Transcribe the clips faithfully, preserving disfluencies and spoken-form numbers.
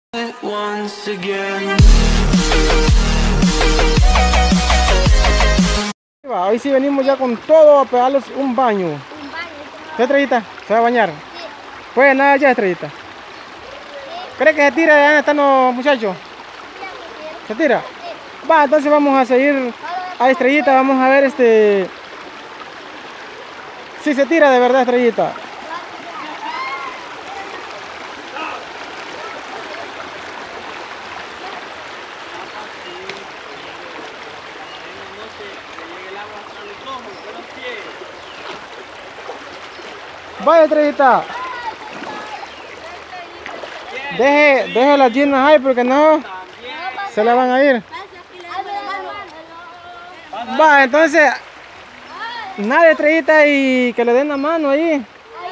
Once again. Hoy sí venimos ya con todo a pegarles un baño. Un baño. ¿Usted, Estrellita? ¿Se va a bañar? Sí. Pues nada ya, Estrellita. Sí. ¿Cree que se tira de dónde están los muchachos? ¿Se tira? Sí. Va, entonces vamos a seguir a Estrellita, vamos a ver este... si se tira de verdad, Estrellita. Vaya, Estrellita. Deje, deje las llenas ahí porque no se la van a ir. Va, entonces nada, Estrellita, y que le den la mano ahí.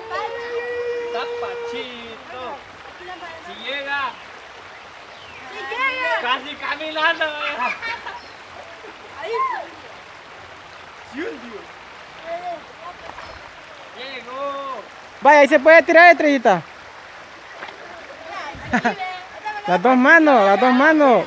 Tapachito. Si llega. Casi caminando. Llegó. Vaya, ahí se puede tirar, Estrellita. Las dos manos, las dos manos.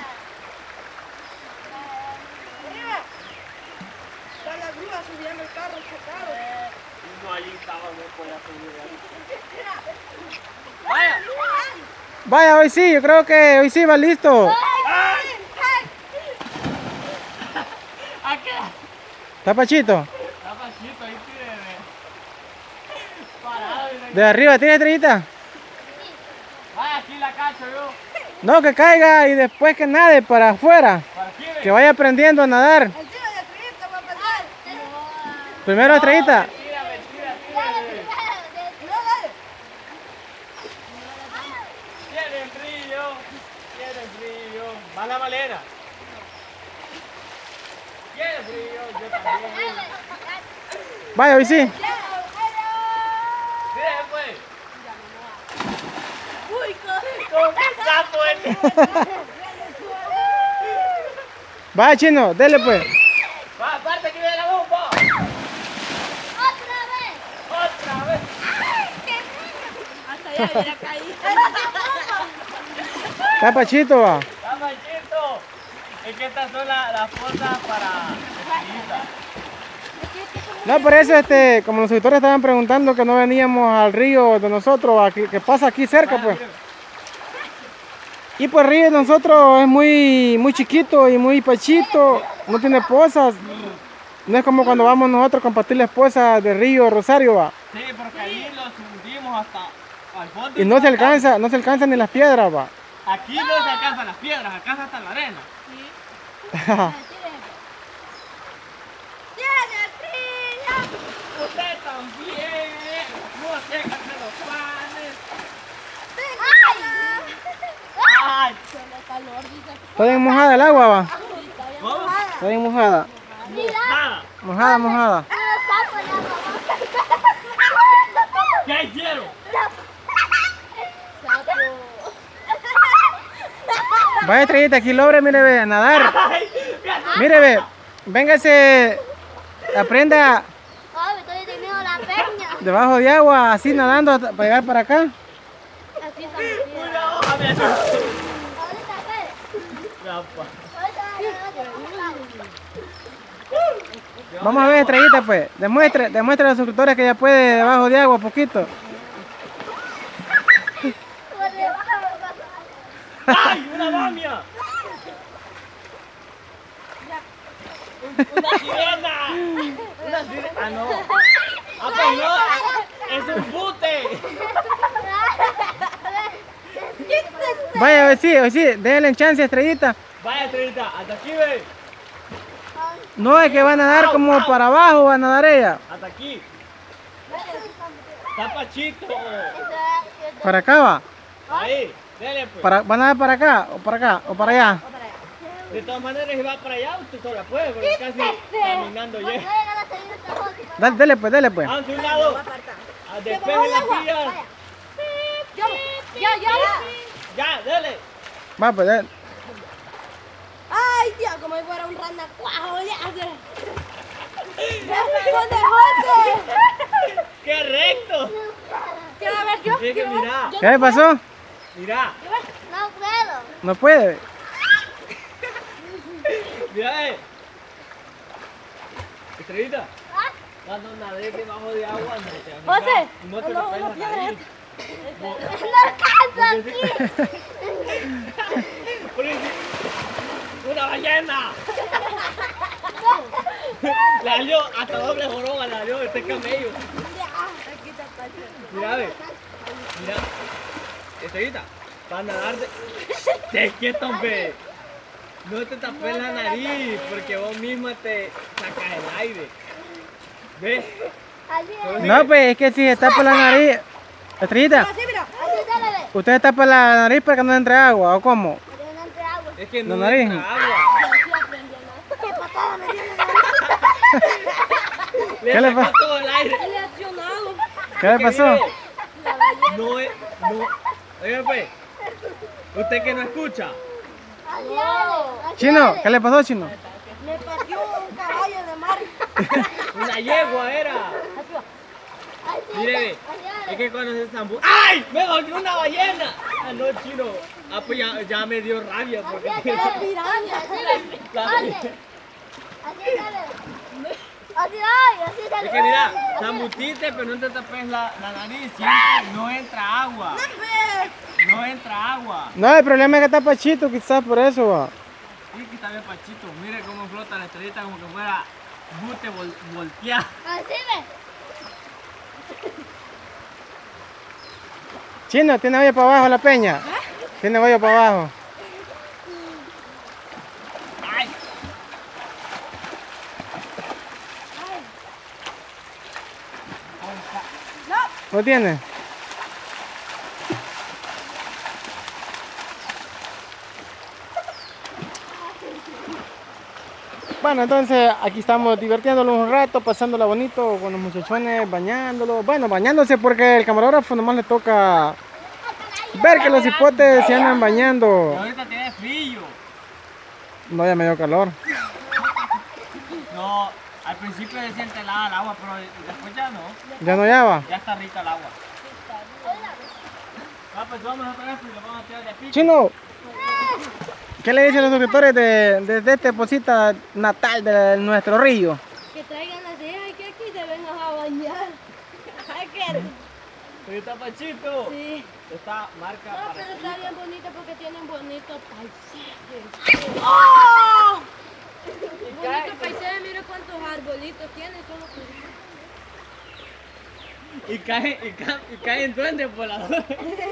Está la grúa subiendo el carro chocado. No, ahí estaba, no podía subir ahí. Vaya. Vaya, hoy sí, yo creo que hoy sí va listo. ¿A qué? Tapachito. Tapachito, ahí tíreme. Parado. y De arriba, ¿tiene, Estrellita? Vaya, aquí la cacho yo. No, que caiga y después que nade para afuera. Para aquí, ve. Que vaya aprendiendo a nadar. Encima de Estrellita va a pasar. Primero, Estrellita. Tira, mentira, tíreme. No, dale. Tienen brillo. Tienen brillo. Va la malena. Tienen brillo, yo también. Vaya, hoy sí. Tíreme, pues. Uy, Con el sapo, eh. Vaya, Chino, dele pues. Va, aparte que viene la bomba. Otra vez. Otra vez. hasta allá hubiera caído. Tapachito, va. Tapachito. Es que estas son la- las cosas para Estrellita. No, por eso, este, como los suscriptores estaban preguntando que no veníamos al río de nosotros, aquí, que pasa aquí cerca, pues. Y pues el río de nosotros es muy, muy chiquito y muy pachito, no tiene pozas. No es como cuando vamos nosotros a compartir las pozas de río Rosario, va. Sí, porque ahí los hundimos hasta al fondo. Y no se alcanza, no se alcanzan ni las piedras, va. Aquí no se alcanzan las piedras, alcanza hasta la arena. Usted también. No se hagan los panes. Ay. Está bien mojada el agua, va. ¿Cómo? Está bien mojada. Nada. Mojada, mojada. ¿Qué hicieron? Vaya, Estrellita, aquí logre, mire, ve, a nadar. Ay, mira. Mire, ve, véngase, aprenda Ay, me estoy teniendo la peña. debajo de agua, así nadando hasta- para llegar para acá. Así está metida. Una hoja me hace. Ahorita, espere. Rapa. Ahorita va a Vamos a ver, Estrellita, pues. Demuestre, demuestre a los suscriptores que ya puede debajo de agua poquito. ¡Ay, una bamia! ¡Una sirena! ¡Una sirena! ¡Ah, no! ¡Ah, pues no! ¡Es un bute! Vaya, hoy sí, hoy sí, déjenle chance, Estrellita. Vaya, Estrellita, hasta aquí ve. No es que va a nadar como para abajo, va a nadar ella. Hasta aquí. Tapachito. Para acá va. Ahí, dele pues. Para, ¿va a nadar para acá o para acá o para allá? De todas maneras, si va para allá, usted sola puede, porque casi caminando ya. Dale, dele pues, dele pues. A un lado. Ah, despeje las vías. Yo, yo, yo. Ya, dele. Va, pues, dale. Ay, Dios, como si fuera un ranacuajo. Ya, ¡Con dejote! ¡Qué recto! Quiero ver yo. Es que quiero ver. mira, ¿Qué le pasó? mira. No puedo. No puede. Mira, eh. Estrellita. Cuando nadé debajo de agua, no te José, no te no, tapes una la piedra. nariz. No alcanza aquí. ¡Una ballena! La dio hasta doble joroba, la dio este camello. Mira, ve. Mira. Estrellita, para nadar de... ¡Te quieto, hombre! No te tapes la nariz, porque vos misma te sacas el aire. ¿Ves? Así es. No, pues es que si se tapa la nariz. Estrellita, Así, mira. Así dale, ve. ¿usted se tapa la nariz para que no entre agua o cómo? Porque no entre agua. Es que ¿La no nariz? entra agua. Qué patada me dio en la Le ¿Qué le sacó pasa? todo el aire. Reaccionado. ¿Qué le Que pasó? mire, No es, no. Oiga, pues, usted que no escucha. Así dale. Así Chino, dale. ¿qué le pasó, Chino? Me partió un caballo de mar. Una yegua era. Así Mire, dale. ve, Así es dale. que cuando se zambu... ¡Ay! ¡Me golpeó una ballena! Ah, no, Chino. Ah, pues ya, ya me dio rabia porque... Así dale. Así dale. La- Así dale. Así dale. Así dale. Es que mira, zambutiste, pero no te tapes la, la nariz. Siempre no entra agua. No entra agua. No, el problema es que está Pachito, quizás por eso va. Sí, que está bien Pachito. Mire cómo flota la estrellita como que fuera bute vol volteado. Así ve. Chino, ¿tiene hoyo para abajo la peña? ¿Tiene hoyo para abajo? ¡Ay! ¿No tiene? Bueno, entonces aquí estamos divirtiéndonos un rato, pasándola bonito con los muchachones, bañándolos. Bueno, bañándose porque el camarógrafo nomás le toca ver que los hipotes se andan Y bañando. ahorita tiene frío. No, ya me dio calor. No, al principio se siente helada el agua, pero después ya no. ¿Ya no ya va? Ya está rica el agua. Ah, pues vamos a traer y lo vamos a tirar de pico. Chino, ¿qué le dicen los suscriptores de, de, de esta posita natal de nuestro río? Que traigan las hijas y que aquí te vengas a bañar. Ay, que... Ahí está Pachito. Sí. Esta marca No, para pero estrellita. está bien bonito porque tienen bonitos paisajes. ¡Oh! Bonito paisaje, mira cuántos arbolitos tiene. Solo que... Y cae, y cae, y caen duendes voladores.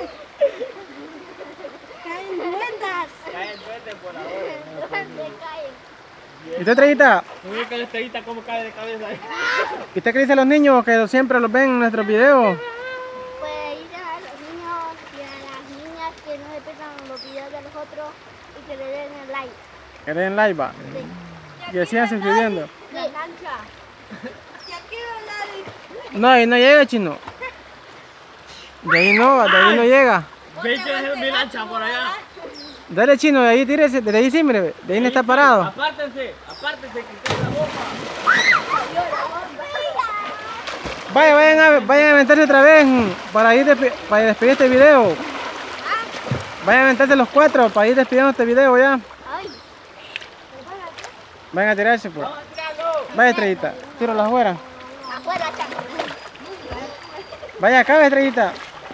Caen duendas. Caen duendes voladores. Se cae. ¿Y usted, Estrellita? Mira que la estrellita como cae de cabeza ahí. ¿Y usted qué dice a los niños que siempre los ven en nuestros videos? Pues ir a los niños y a las niñas que no se pierdan los videos de los otros y que le den el like. Que den like, va. Y que sigan suscribiendo. La lancha. Y aquí va No, ahí no llega, Chino. De ahí no, de ahí no llega. Ve que es mi lancha por allá. Dale, Chino, de ahí tírese, de ahí sí, mire, de ahí no está parado. Apártense, apártense que cae la bomba. Vaya, vayan a, vayan a aventarse otra vez mm, para ir despe- para despedir este video. Vayan a aventarse los cuatro para ir despidiendo este video ya. Ay. Vayan a tirarse, pues. Vamos a tirarlo. Vaya, Estrellita, tíralo afuera. Afuera, chamo. Vaya acá, Estrellita.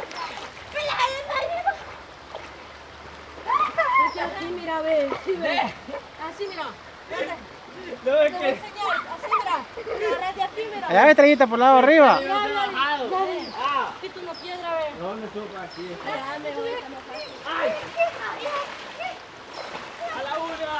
Porque así, mira, ve. Sí, ve. Así, mira. No es Te voy a que... enseñar. Así, mira. Agarrate aquí, mira. Allá, Estrellita, por el lado de arriba. Ya, ya, Bajado. ya, ve. Ah, Quita una piedra, ve. no me supo aquí. Ya, mejor está más fácil. ¡Ay! A la una.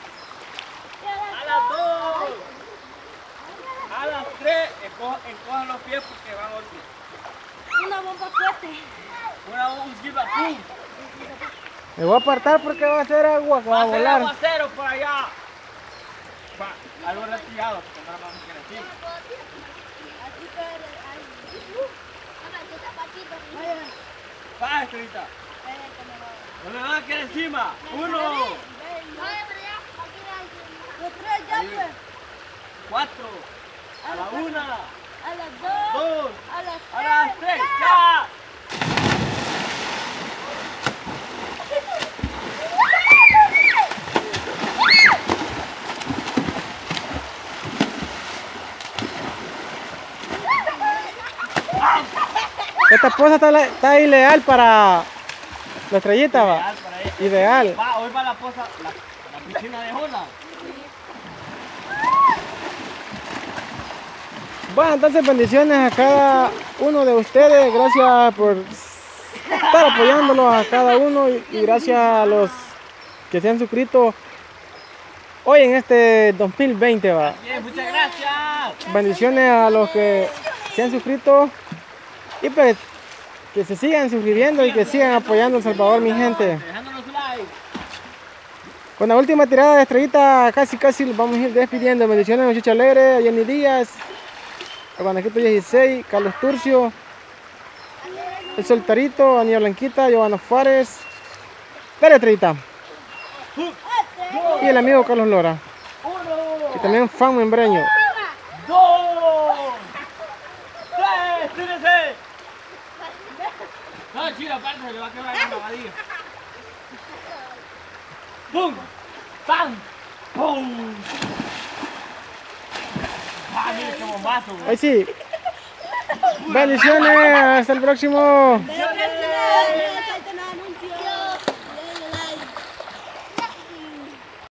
A las dos. A las tres. Enco- Encojan los pies porque van a dormir. Una bomba fuerte. Una bomba, ¡pum! Me voy a apartar porque va a ser agua que va a hacer volar. aguacero por allá. Va, algo retirado, porque no vamos a querer decir. Así que. Ay. Mamá, tú estás Paquito. Va, estrellita. No me van a quedar encima. Uno, Vaya para allá. Aquí va. Los tres ya, pues. cuatro, a la una, A las dos. dos, A las a las tres. tres, ya. Esta posa está, la- está ideal para la estrellita, va. Ideal para ella. Ideal. Va, hoy va la posa, la, la piscina de Jona. Bueno, entonces bendiciones a cada uno de ustedes. Gracias por estar apoyándolos a cada uno y, y gracias a los que se han suscrito hoy en este dos mil veinte, va. Bien, muchas gracias. Bendiciones a los que se han suscrito y pues que se sigan suscribiendo y que sigan apoyando a El Salvador, mi gente. Dejándonos su like. Con la última tirada de estrellita casi casi los vamos a ir despidiendo. Bendiciones a Muchacha Alegre, a Jenny Díaz, a Guanaquito dieciséis, Carlos Turcio, El Soltarito, a Niña Blanquita, Giovanna Juárez, dale estrellita. Y el amigo Carlos Lora. Y también fan membreño. ¡Dos! ¡Tres! ¡Tírese! No, chido, aparte se le va a quebrar la lavadilla. ¡Pum! ¡Pam! ¡Pum! ¡Ah, mira qué bombazo! Ahí sí. Bendiciones, hasta el próximo. Bendiciones.